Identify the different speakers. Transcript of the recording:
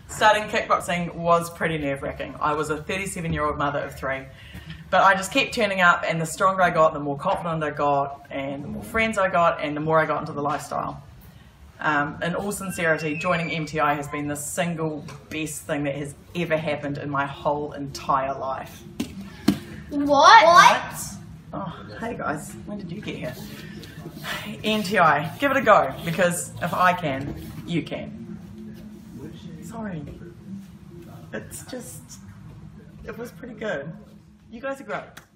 Speaker 1: Starting kickboxing was pretty nerve-wracking. I was a 37-year-old mother of 3. But I just kept turning up, and the stronger I got, the more confident I got, and the more friends I got, and the more I got into the lifestyle. In all sincerity, joining MTI has been the single best thing that has ever happened in my whole entire life.
Speaker 2: What?
Speaker 1: Oh, hey guys, when did you get here? MTI, give it a go, because if I can, you can. Sorry. It was pretty good. You guys are great.